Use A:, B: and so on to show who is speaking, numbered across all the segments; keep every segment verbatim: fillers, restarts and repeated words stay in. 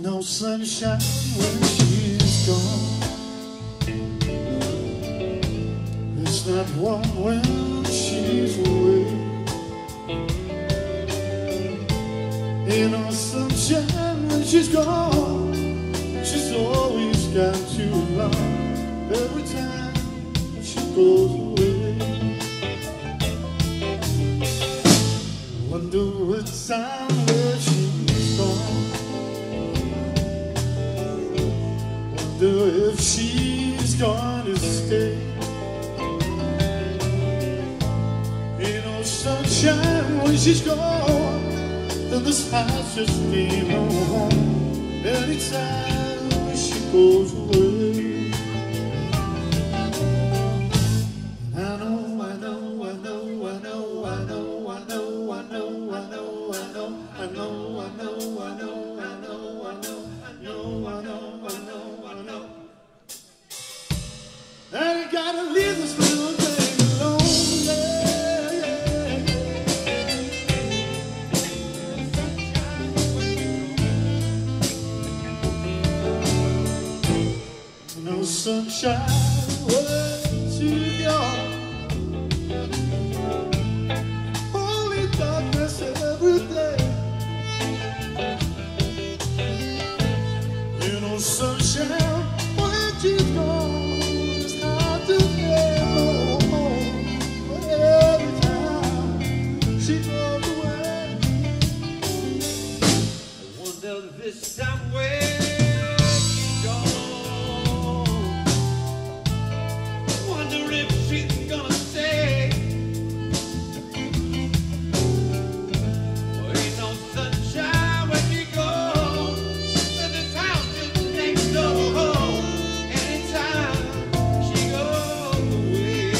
A: No sunshine when she's gone. It's not warm when she's away. Ain't no sunshine when she's gone. She's always got too long every time she goes away. Wonder what time where she's gone. Wonder if she's gonna stay. Ain't no sunshine when she's gone, and this house just ain't no home anytime she goes away. I know, I know, I know, I know, I know, I know, I know, I know, I know, I know, I know, I know, I know, I know, I know, I know, I know, I know. I ain't gotta leave this little thing alone. No sunshine when she's gone. Only darkness every day. Ain't no sunshine when she's gone. It's hard to get no home, but every time she goes away, I wonder this time where she's gone. Wonder if she's gonna stay. Well, ain't no sunshine when she goes, and this house just ain't no home anytime she goes away.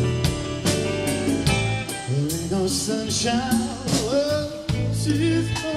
A: Sunshine when she's gone.